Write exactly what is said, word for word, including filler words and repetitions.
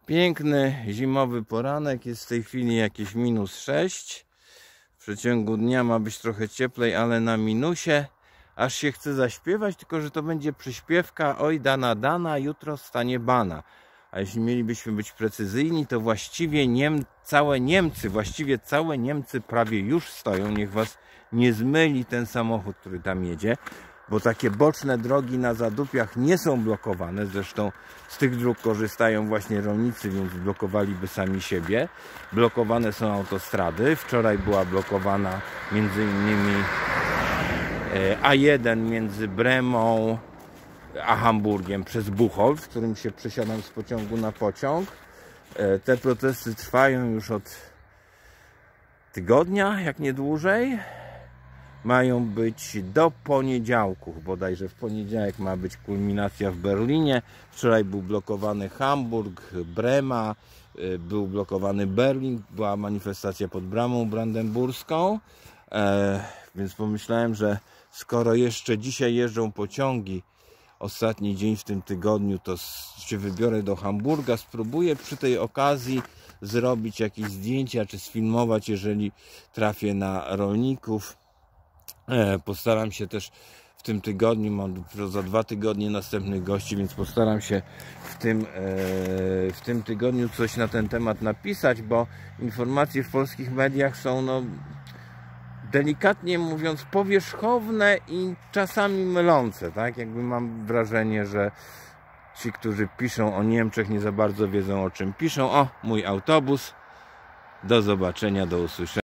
Piękny zimowy poranek, jest w tej chwili jakieś minus sześć. W przeciągu dnia ma być trochę cieplej, ale na minusie. Aż się chce zaśpiewać, tylko że to będzie przyśpiewka: oj dana dana, jutro stanie bana. A jeśli mielibyśmy być precyzyjni, to właściwie Niem całe Niemcy, właściwie całe Niemcy prawie już stoją. Niech was nie zmyli ten samochód, który tam jedzie, bo takie boczne drogi na zadupiach nie są blokowane. Zresztą z tych dróg korzystają właśnie rolnicy, więc blokowaliby sami siebie. Blokowane są autostrady. Wczoraj była blokowana między innymi A jeden między Bremą a Hamburgiem przez Buchholz, w którym się przesiadam z pociągu na pociąg. Te protesty trwają już od tygodnia, jak nie dłużej. Mają być do poniedziałku, bodajże w poniedziałek ma być kulminacja w Berlinie. Wczoraj był blokowany Hamburg, Brema, był blokowany Berlin, była manifestacja pod Bramą Brandenburską. E, więc pomyślałem, że skoro jeszcze dzisiaj jeżdżą pociągi, ostatni dzień w tym tygodniu, to się wybiorę do Hamburga, spróbuję przy tej okazji zrobić jakieś zdjęcia czy sfilmować, jeżeli trafię na rolników. Postaram się też w tym tygodniu, mam za dwa tygodnie następnych gości, więc postaram się w tym, w tym tygodniu coś na ten temat napisać, bo informacje w polskich mediach są, no, delikatnie mówiąc, powierzchowne i czasami mylące, tak? Jakby mam wrażenie, że ci, którzy piszą o Niemczech, nie za bardzo wiedzą, o czym piszą. O, mój autobus. Do zobaczenia, do usłyszenia.